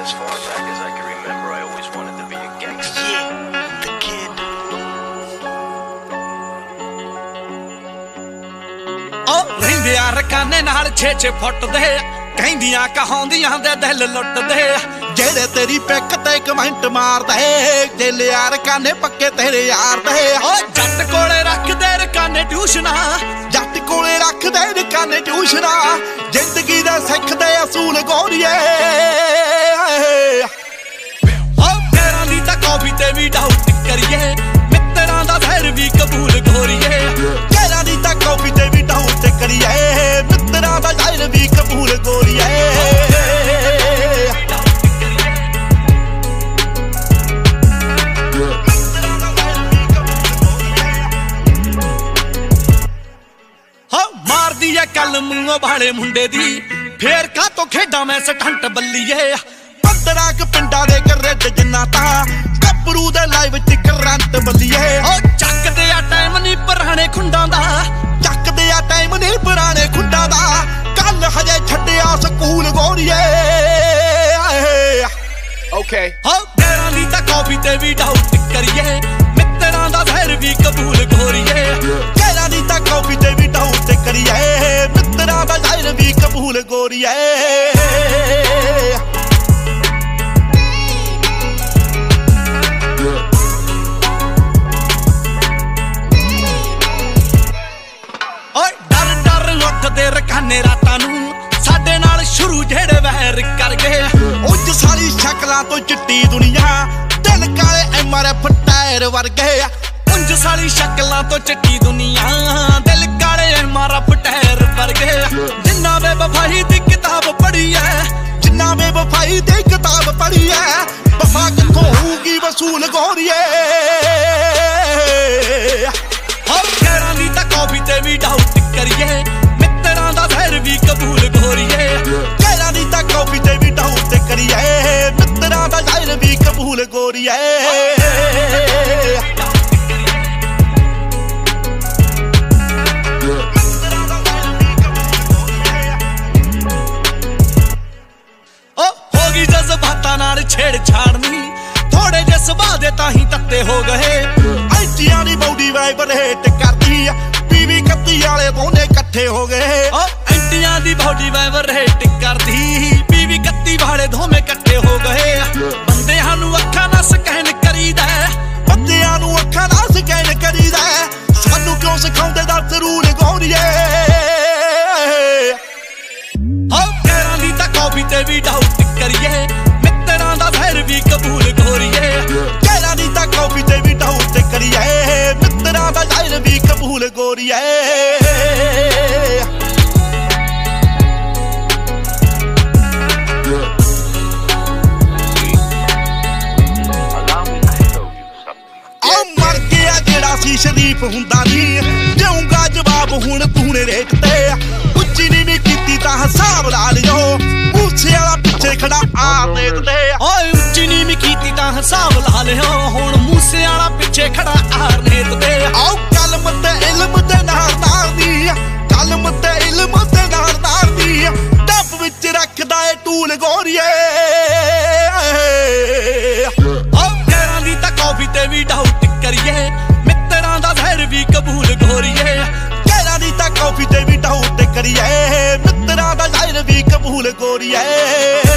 As far back as I can remember, I always wanted to be a gangster. Yeah, the kid. ਰਹਿੰਦੇ ਆ ਰਕਾਨੇ ਨਾਲ 6-6 ਫੁੱਟ ਦੇ ਕਹਿੰਦੀਆਂ ਕਹਾਉਂਦੀਆਂ ਦੇ ਦਿਲ ਲੁੱਟਦੇ ਜਿਹੜੇ ਤੇਰੀ ਪਿੱਕ ਤੇ ਕਮੈਂਟ ਮਾਰਦੇ ਦਿਲ ਯਾਰ ਕਾਨੇ ਪੱਕੇ ਤੇਰੇ ਯਾਰ ਦੇ ਓ ਜੱਟ ਕੋਲੇ ਰੱਖਦੇ ਰਕਾਨੇ ਟਿਊਸ਼ਨਾਂ ਜੱਟ ਕੋਲੇ ਰੱਖਦੇ ਰਕਾਨੇ ਟਿਊਸ਼ਨਾਂ ਜ਼ਿੰਦਗੀ ਦਾ ਸਿੱਖਦੇ ਅਸੂਲ ਗੋਰੀਏ ਓ ਤੇਰਾਂ ਦੀ ਤਾਂ ਕਾਫੀ ਤੇ ਵੀ ਡਾਊਟ ਕਰੀਏ ਮਿੱਤਰਾਂ ਦਾ ਜ਼ਹਿਰ ਵੀ ਕਬੂਲ ਗੋਰੀਏ ਤੇਰਾਂ ਦੀ ਤਾਂ ਕਾਫੀ ਤੇ ਵੀ ਡਾਊਟ ਕਰੀਏ ਮਿੱਤਰਾਂ ਦਾ ਜ਼ਹਿਰ ਵੀ ਕਬੂਲ ਗੋਰੀਏ ਮਾਰਦੀ ਐ ਕੱਲ ਮੂੰਹੋਂ ਵਾਲੇ ਮੁੰਡੇ ਦੀ ਫੇਰ ਕਾਤੋਂ ਖੇਡਾਂ ਮੈਂ ਸਟੰਟ ਬੱਲੀਏ 15 ਕ ਪਿੰਡਾਂ ਦੇ ਕਰੇਡ ਜਿੰਨਾ ਤਾਂ ਗੱਭਰੂ ਦੇ ਲਾਈਵ ਚ ਕਰੰਟ ਬੱਲੀਏ ਓ ਚੱਕਦੇ ਆ ਟਾਈਮ ਨਹੀਂ ਪੁਰਾਣੇ ਖੁੰਡਾਂ ਦਾ ਚੱਕਦੇ ਆ ਟਾਈਮ ਨਹੀਂ ਪੁਰਾਣੇ ਖੁੰਡਾਂ ਦਾ ਕੱਲ ਹਜੇ ਛੱਡਿਆ ਸਕੂਲ ਗੋਰੀਏ Okay. ਹੋ ਤੇਰਾਂ ਦੀ ਤਾਂ ਕਾਫੀ ਤੇ ਵੀ ਡਾਊਟ ਕਰੀਏ ਮਿੱਤਰਾਂ ਦਾ ਜ਼ਹਿਰ ਵੀ ਕਬੂਲ ਗੋਰੀਏ ਤੇਰਾਂ ਦੀ ਤਾਂ ਕਾਫੀ ਤੇ ਵੀ ਡਾਊਟ ਕਰੀਏ ਮਿੱਤਰਾਂ ਦਾ ਜ਼ਹਿਰ ਵੀ ਕਬੂਲ ਗੋਰੀਏ ਓਏ ਡਰ ਡਰ ਉੱਠਦੇ ਰਕਾਨੇ ਰਾਤਾਂ ਨੂੰ ਸਾਡੇ ਨਾਲ ਸ਼ੁਰੂ ਜਿਹੜੇ ਵਹਿਰ ਕਰ ਗਏ ਉੱਜ ਸਾਰੀ ਸ਼ਕਲਾਂ ਤੋਂ ਚਿੱਟੀ ਦੁਨੀਆ ਦਿਲ ਕਾਲੇ MRF ਟਾਇਰ ਵਰਗੇ ਉਂਝ ਸਾਲੀ ਸ਼ਕਲਾਂ ਤੋਂ ਚਿੱਟੀ ਦੁਨੀਆ ਦਿਲ ਕਾਲੇ MRF ਟਾਇਰ ਵਰਗੇ ਜਿੰਨਾ ਬੇਵਫਾਈ ਦੀ ਕਿਤਾਬ ਪੜ੍ਹੀ ਐ ਜਿੰਨਾ ਬੇਵਫਾਈ ਦੀ ਕਿਤਾਬ ਪੜ੍ਹੀ ਐ ਵਫਾ ਕਿੱਥੋਂ ਹੋਊਗੀ ਵਸੂਲ ਗੋਰੀਏ ਹੋ ਤੇਰਾਂ ਦੀ ਤਾਂ ਕਾਫੀ ਤੇ ਵੀ ਡਾਊਟ ਕਰੀਏ ਮਿੱਤਰਾਂ ਦਾ ਜ਼ਹਿਰ ਵੀ ਕਬੂਲ ਗੋਰੀਏ ਤੇਰਾਂ ਦੀ ਤਾਂ ਕਾਫੀ ਤੇ ਵੀ ਡਾਊਟ ਕਰੀਏ ਮਿੱਤਰਾਂ ਦਾ ਜ਼ਹਿਰ ਵੀ ਕਬੂਲ ਗੋਰੀਏ ਜਜ਼ਬਾਤਾਂ ਨਾਲ ਛੇੜ ਛਾੜਨੀ ਥੋੜੇ ਜੇ ਸੁਭਾਅ ਦੇ ਤਾਂ ਹੀ ਤੱਤੇ ਹੋ ਗਏ ਐਂਟੀਆਂ ਦੀ ਬੌਡੀ ਵਾਈਬਰੇਟ ਕਰਦੀ ਆ ਪੀਵੀ ਕੱਤੀ ਵਾਲੇ ਦੋਨੇ ਇਕੱਠੇ ਹੋ ਗਏ ਓ ਐਂਟੀਆਂ ਦੀ ਬੌਡੀ ਵਾਈਬਰੇਟ ਕਰਦੀ ਪੀਵੀ ਕੱਤੀ ਵਾਲੇ ਦੋਵੇਂ ਇਕੱਠੇ ਹੋ ਗਏ ਬੰਦਿਆਂ ਨੂੰ ਅੱਖਾਂ ਨਾਲ ਸਕੈਨ ਕਰੀਦਾ ਬੰਦਿਆਂ ਨੂੰ ਅੱਖਾਂ ਨਾਲ ਸਕੈਨ ਕਰੀਦਾ ਸਾਨੂੰ ਕਿਉਂ ਸਿਖਾਉਂਦੇ ਦਾ ਜ਼ਰੂਰ ਗੋਰੀਏ ਓ ਤੇਰਾਂ ਦੀ ਤਾਂ ਕਾਫੀ ਤੇ ਵੀ ਡਾਊਟ ਕਰੀਏ ਮਿੱਤਰਾਂ ਦਾ ਜ਼ਹਿਰ ਵੀ ਕਬੂਲ ਗੋਰੀਏ ਤੇਰਾਂ ਦੀ ਤਾਂ ਕਾਫੀ ਤੇ ਵੀ ਡਾਊਟ ਕਰੀਏ ਮਿੱਤਰਾਂ ਦਾ ਜ਼ਹਿਰ ਵੀ ਕਬੂਲ ਗੋਰੀਏ ਮਰ ਗਿਆ ਜਿਹੜਾ ਸੀ ਸ਼ਰੀਫ ਹੁੰਦਾ ਨਹੀਂ ਦੇਊਂਗਾ ਜਵਾਬ ਹੁਣ ਤੂੰ ਨੇ ਰੇਟ ਤੇ ਉੱਚੀ ਨੀਵੀਂ ਕੀਤੀ ਤਾਂ ਹਿਸਾਬ ਲਾ ਲਿਓ ਮੂਸੇ ਵਾਲਾ ਪਿੱਛੇ ਖੜਾ ਆ ਦੇਖਦੇ ਓਏ ਉੱਚੀ ਨੀਵੀਂ ਕੀਤੀ ਤਾਂ ਹਿਸਾਬ ਲਾ ਲਿਓ ਹੁਣ ਮੂਸੇ ਵਾਲਾ ਪਿੱਛੇ ਖੜਾ ਆਰ ਨੇਤਦੇ ਆਓ ਕਲਮ ਤੇ ਇਲਮ ਦੇ ਨਾਲ ਦੀ ਕਲਮ ਤੇ ਇਲਮ ਦੇ ਨਾਲ ਦੀ ਡੱਬ ਵਿੱਚ ਰੱਖਦਾ ਏ ਟੂਲ ਗੋਰੀਏ ਓ ਤੇਰਾਂ ਦੀ ਤਾਂ ਕਾਫੀ ਤੇ ਵੀ ਡਾਊਟ ਕਰੀਏ ਮਿੱਤਰਾਂ ਦਾ ਜ਼ਹਿਰ ਵੀ ਕਬੂਲ ਗੋਰੀਏ ਤੇਰਾਂ ਦੀ ਤਾਂ ਕਾਫੀ ਤੇ ਵੀ ਡਾਊਟ ਕਰੀਏ ਮਿੱਤਰਾਂ ਦਾ ਜ਼ਹਿਰ ਵੀ ਕਬੂਲ ਗੋਰੀਏ